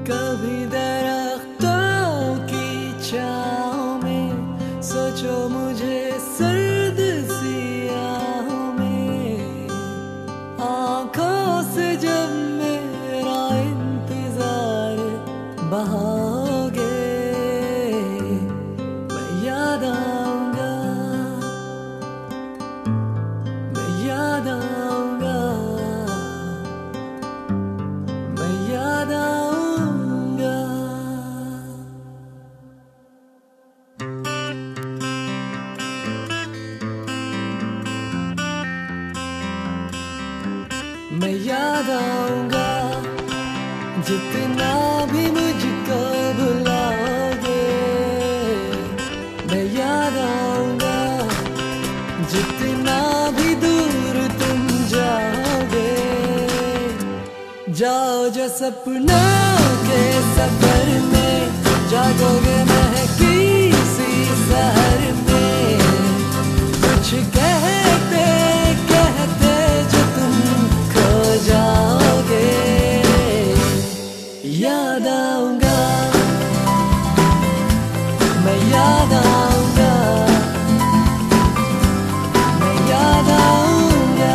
कभी दरख्तों की छाँव में सोचो मुझे सर्द सियाहों में, आँखों से जब मेरा इंतजार बहाओगे मैं याद आऊंगा, मैं याद आऊंगा, मैं याद आऊंगा। मैं याद आऊंगा जितना भी मुझको भुलाओगे, मैं याद आऊंगा जितना भी दूर तुम जाओगे। जाओ जो सपनों के सफर में, जागोगे महकी सी शहर में, कुछ कहते कहते जो तुम खो जाओगे। याद आऊंगा, मैं याद आऊंगा, मैं याद आऊंगा,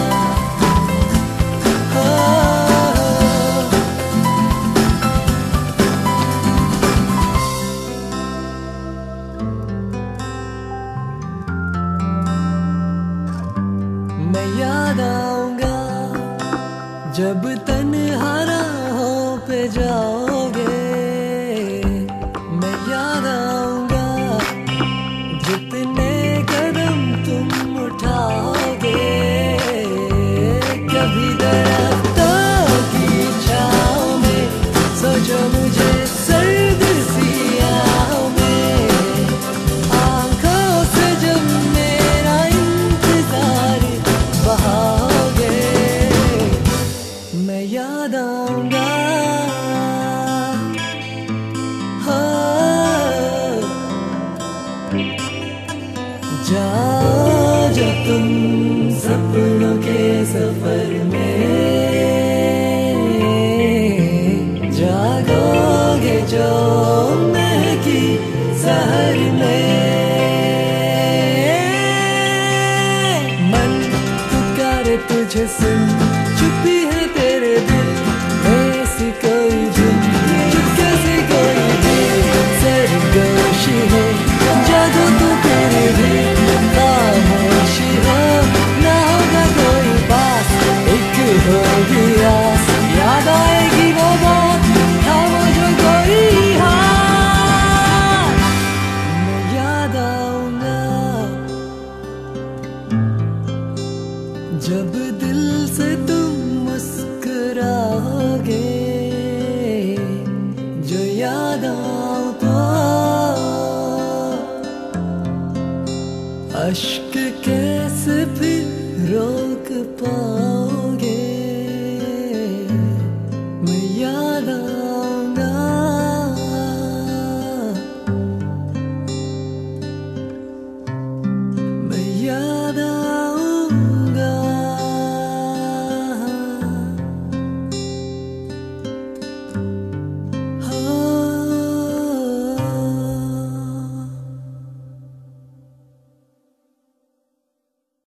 हो। मैं याद आऊंगा जब तन्हा राहों पे जाओगे, मैं याद आऊंगा जितने कदम तुम उठाओगे। कभी दरख्तों की छाँव में सोचो मुझे सर्द सियाहों में, आँखों से जब मेरा इंतजार बहाओगे मैं याद आऊंगा, हाँ। जाओ जो तुम सपनों के सफर में, जागोगे जो महकी शहर में। मन पुकारे तुझे सुन, चुपी है तेरे दिल, ऐसी कोई धुन, चुपके से कोई दिल सरगोशी है। जागो तो तेरे दिल खामोशी हो, ना होगा कोई पास, एक होगी आस। याद आएगी वो बात, थामो जो कोई हाथ। मैं याद आऊंगा जब दिल से तुम मुस्कुराओगे, जो याद आऊं तो अश्क कैसे फिर रोक पाओ।